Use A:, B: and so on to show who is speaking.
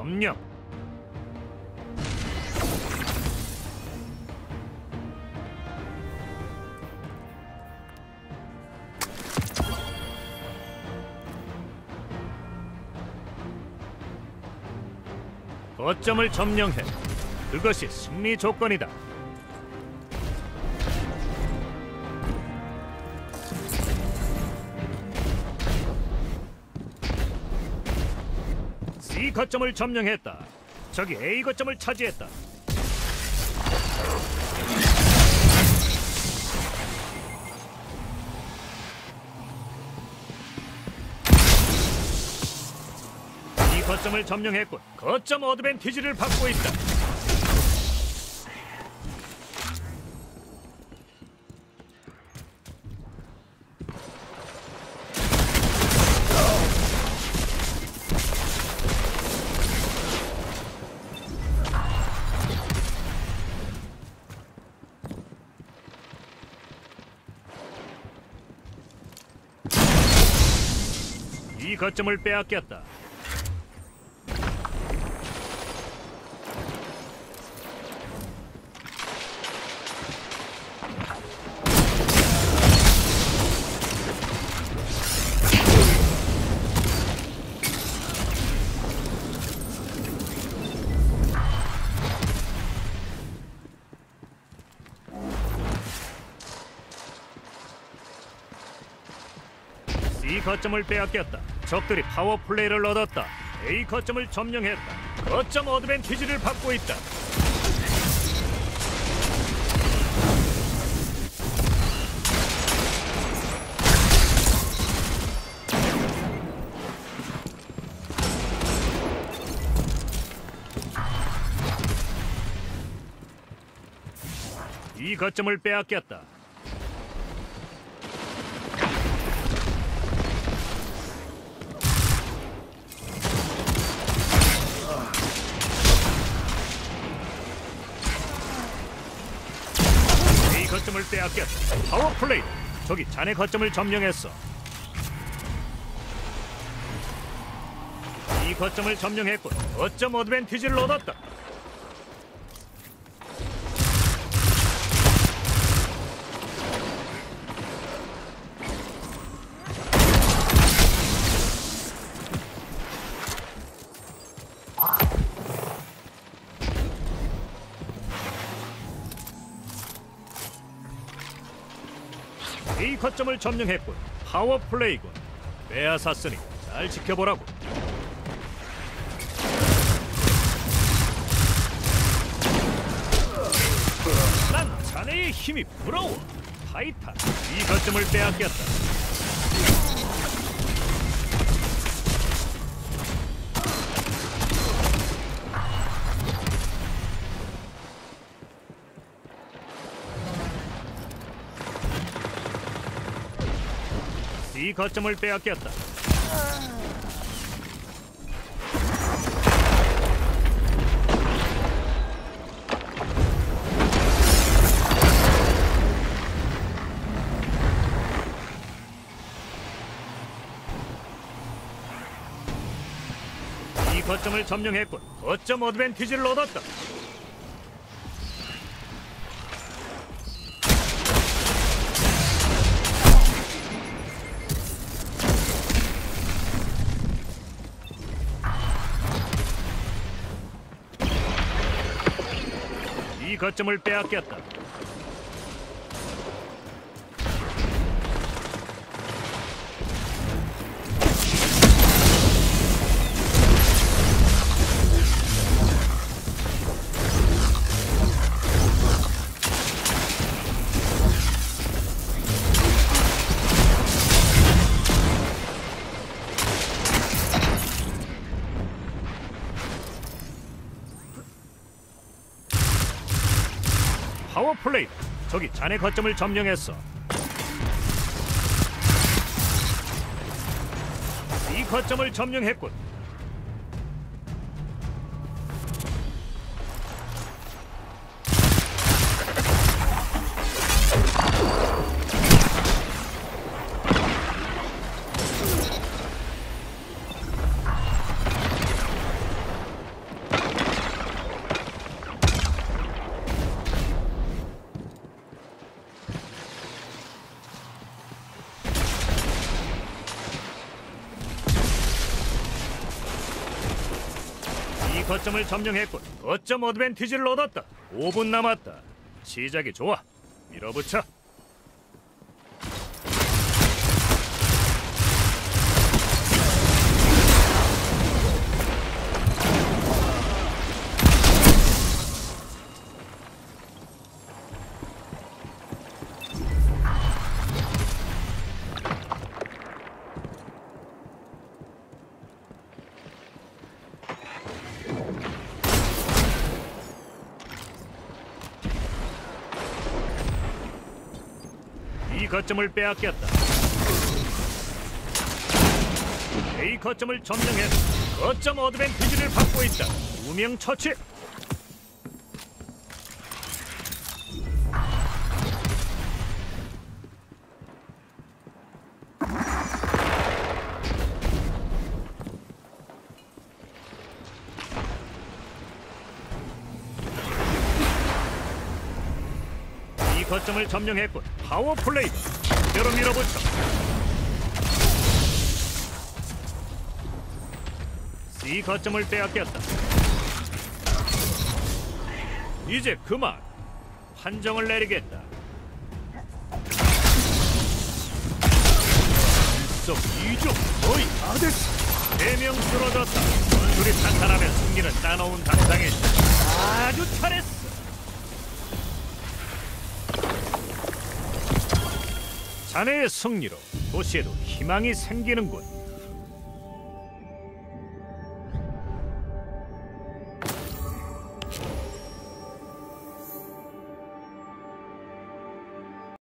A: 점령. 거점을 점령해. 그것이 승리 조건이다. C 거점을 점령했다. 적이 A 거점을 차지했다. 이 거점을 점령했군. 거점 어드밴티지를 받고 있다. 이 거점을 빼앗겼다. C 거점을 빼앗겼다. 적들이 파워 플레이를 얻었다. A 거점을 점령했다. 거점 어드밴티지를 받고 있다. 이 거점을 빼앗겼다. 거점을 빼앗겼다. 파워플레이. 저기 자네 거점을 점령했어. 이 거점을 점령했군. 거점 어드밴티지를 얻었다. A 거점을 점령했군. 파워플레이군. 빼앗았으니 잘 지켜보라고. 난 자네의 힘이 부러워. 타이탄. 이 거점을 빼앗겼다. 이 거점을 빼앗겼다. 이 거점을 점령했군. 거점 어드밴티지를 얻었다. 이 거점을 빼앗겼다. 파워플레이. 저기 자네 거점을 점령했어. 이 거점을 점령했군. C 거점을 점령했군. 거점 어드밴티지를 얻었다. 5분 남았다. 시작이 좋아. 밀어붙여. 이 거점을 빼앗겼다. A 거점을 점령했다. 거점 어드밴티지를 받고 있다. 2명 처치. 이 거점을 점령했군. 파워 플레이. 그대로 밀어붙여. C 거점을 빼앗겼다. 이제 그만. 판정을 내리겠다. 일석이조. 거의 다 됐어. 4명 쓰러졌다. 전술이 탄탄하면 승리는 따놓은 당상이지. 아주 잘했어. 자네의 승리로 도시에도 희망이 생기는군.